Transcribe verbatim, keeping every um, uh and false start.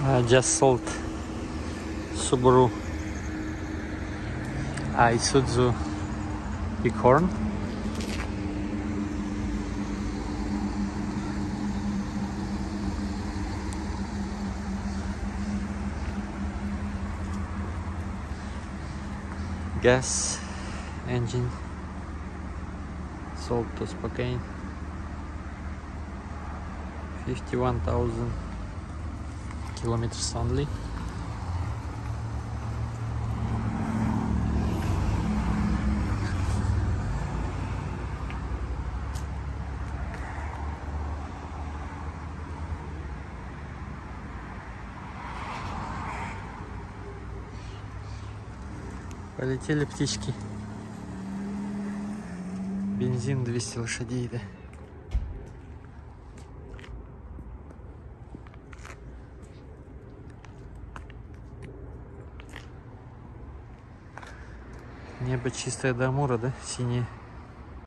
I just sold Subaru Isuzu Bighorn. Gas engine, sold to Spokane. fifty-one thousand kilometers only. Полетели птички. Бензин двести лошадей, да. Небо чистое до Амура, да, синее.